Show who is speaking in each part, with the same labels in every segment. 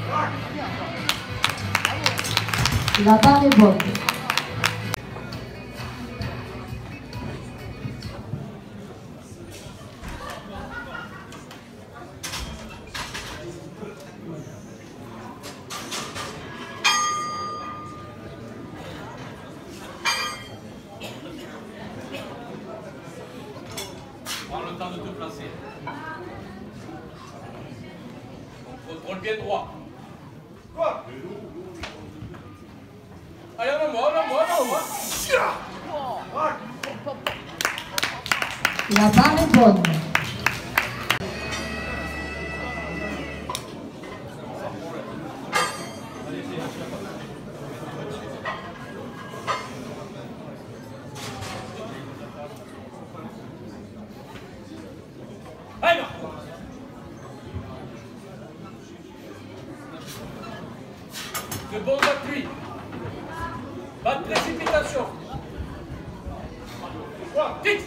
Speaker 1: La barre est bonne.
Speaker 2: Prends le temps de te placer. Contrôle bien droit. Quoi? Allez, on moi.
Speaker 1: La barre est bonne.
Speaker 2: Allez, de bons appuis. Pas de précipitation. Fixe.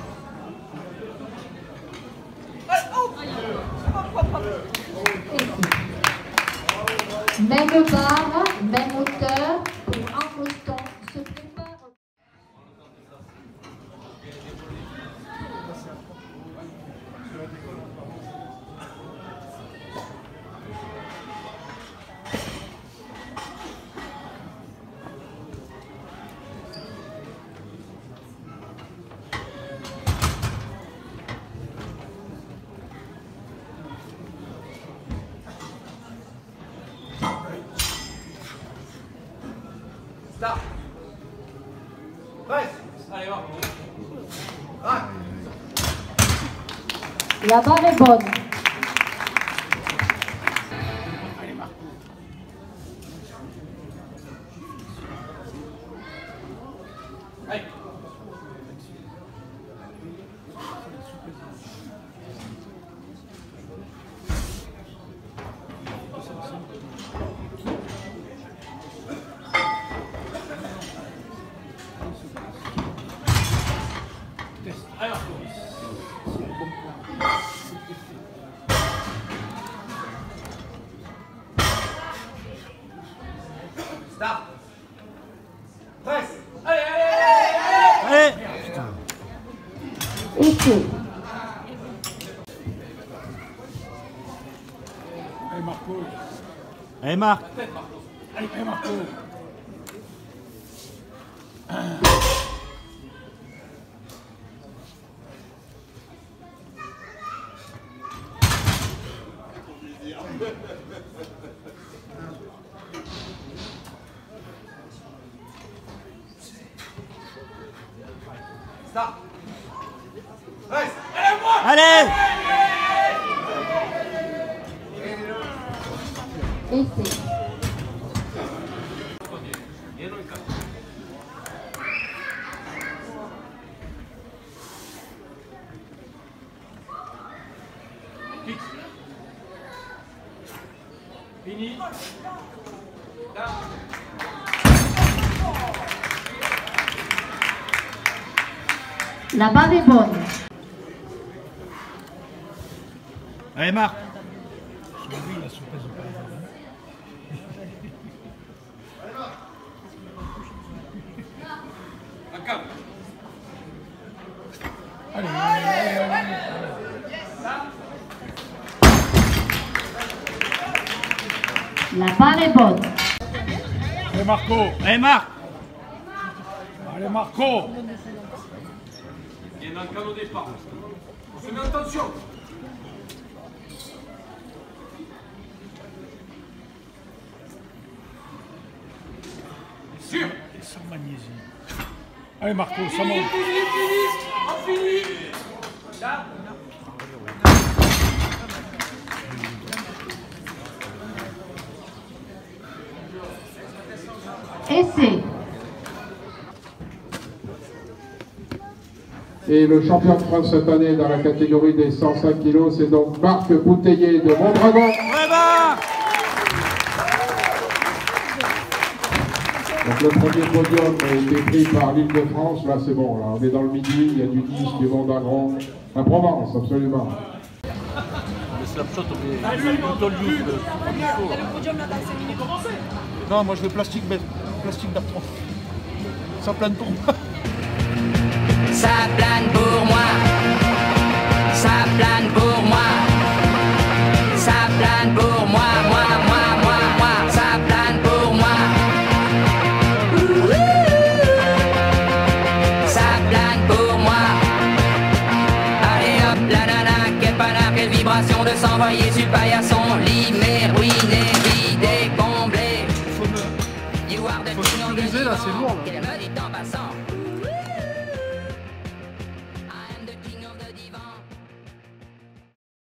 Speaker 1: Même barre, même hauteur, pour Angleton se prépare.
Speaker 2: Start. Presse. Allez, va.
Speaker 1: La barre est bonne.
Speaker 2: Allez, Marco. Allez. Alors, start. Presse.
Speaker 3: Allez.
Speaker 1: Essai.
Speaker 3: Allez Marco. Allez Marc.
Speaker 2: Allez, Marco. Start. Presse. Allez, moi.
Speaker 3: Allez.
Speaker 1: Essai.
Speaker 2: Fixe. Fini. Là.
Speaker 1: La barre est bonne.
Speaker 3: Allez Marc.
Speaker 1: La barre est bonne.
Speaker 3: Allez Marco. Allez Marc. Allez Marco.
Speaker 2: Il y a un canot au départ. On se met en tension. Sûr.
Speaker 3: Sans magnésie. Allez Marco, ça monte.
Speaker 2: Fini. On finit. Là.
Speaker 1: Essai.
Speaker 4: Et le champion de France cette année dans la catégorie des 105 kg, c'est donc Marc Bouteiller de Mondragon. Donc le premier podium a été pris par l'Île-de-France. Là c'est bon, là on est dans le midi, il y a du 10, du Mondragon, la Provence absolument.
Speaker 5: slapshot, mais plutôt le youth.
Speaker 6: T'as le podium là dans 5 minutes.
Speaker 5: Non, moi je veux plastique bête, plastique Bertrand. Ça plane pour moi.
Speaker 7: Ça plane pour moi. Ça plane pour moi. Ça plane pour moi, moi. Ça plane pour moi. Ça plane pour moi. Allez hop, la nana, quelle panard, quelle vibration de s'envoyer sur paillasson. Limé, ruiné, vidé, comblé.
Speaker 5: Faut utiliser là, c'est lourd là.
Speaker 7: Qu'elle me dit en passant.